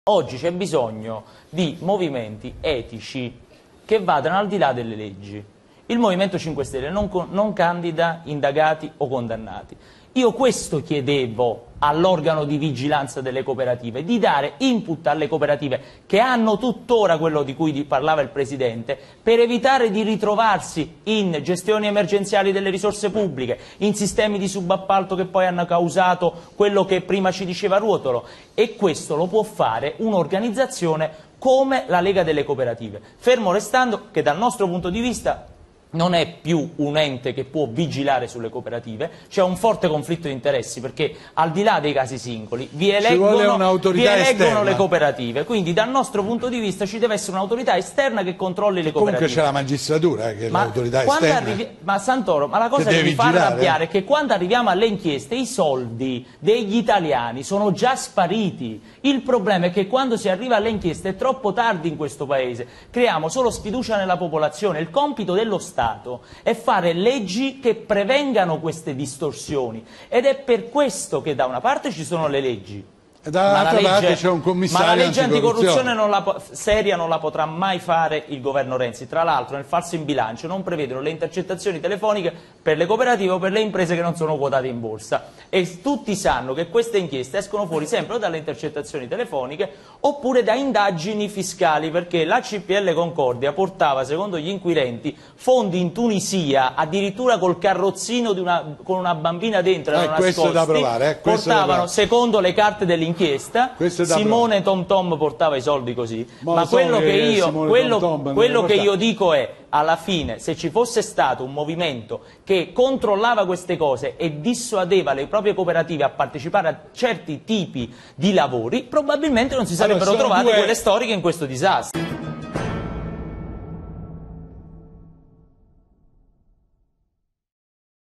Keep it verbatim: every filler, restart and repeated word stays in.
Oggi c'è bisogno di movimenti etici che vadano al di là delle leggi. Il Movimento cinque Stelle non, non candida indagati o condannati. Io questo chiedevo all'organo di vigilanza delle cooperative, di dare input alle cooperative che hanno tuttora quello di cui parlava il Presidente, per evitare di ritrovarsi in gestioni emergenziali delle risorse pubbliche, in sistemi di subappalto che poi hanno causato quello che prima ci diceva Ruotolo, e questo lo può fare un'organizzazione come la Lega delle Cooperative, fermo restando che dal nostro punto di vista non è più un ente che può vigilare sulle cooperative, c'è un forte conflitto di interessi perché al di là dei casi singoli vi eleggono, vi eleggono le cooperative, quindi dal nostro punto di vista ci deve essere un'autorità esterna che controlli le cooperative. Comunque c'è la magistratura eh, che è l'autorità esterna. Arrivi... Ma Santoro, ma la cosa che, che mi fa arrabbiare è che quando arriviamo alle inchieste i soldi degli italiani sono già spariti. Il problema è che quando si arriva alle inchieste è troppo tardi in questo Paese, creiamo solo sfiducia nella popolazione. Il compito dello Stato è fare leggi che prevengano queste distorsioni ed è per questo che da una parte ci sono le leggi, dall'altra parte c'è un commissario ma la legge anticorruzione, anticorruzione non la, seria non la potrà mai fare il governo Renzi. Tra l'altro nel falso in bilancio non prevedono le intercettazioni telefoniche per le cooperative o per le imprese che non sono quotate in borsa, e tutti sanno che queste inchieste escono fuori sempre o dalle intercettazioni telefoniche oppure da indagini fiscali, perché la C P L Concordia portava, secondo gli inquirenti, fondi in Tunisia addirittura col carrozzino di una, con una bambina dentro, eh, erano questo nascosti, è da provare, eh, questo portavano, da provare. secondo le carte dell'inchiesta, Simone Tom Tom portava i soldi così, ma, ma quello che io, quello, Tom Tom quello che io dico è, alla fine, se ci fosse stato un movimento che controllava queste cose e dissuadeva le proprie cooperative a partecipare a certi tipi di lavori, probabilmente non si sarebbero allora, trovate due... quelle storiche in questo disastro.